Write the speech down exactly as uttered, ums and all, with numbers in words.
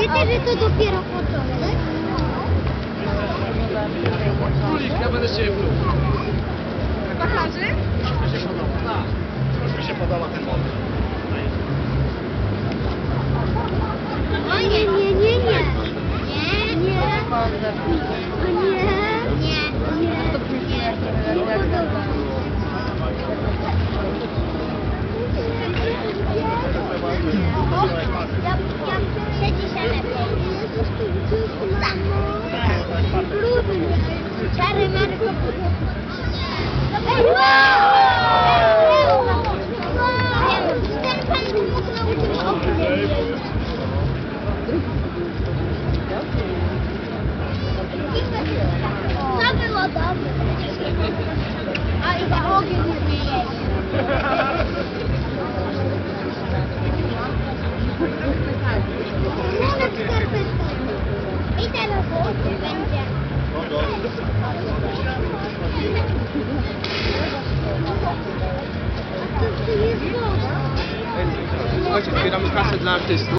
wiecie, że to dopiero początek? Królik, ja będę z ciebie wrócił. Wachlarzy? Już mi się podoba. Tak. Już mi się podoba ten model. O nie, nie, nie, nie. Nie, nie. O nie. Nie, nie. Nie podoba mi się. O, ja, ja siedzi się lepiej. Brudny. Czary Marko. Ej, wow! Ten pan mógł nauczyć ogień. To było dobre. A i za ogień nie zmienieli. Nawet skarpetką. I teraz będzie. Słuchajcie, zbieramy kasę dla artystów.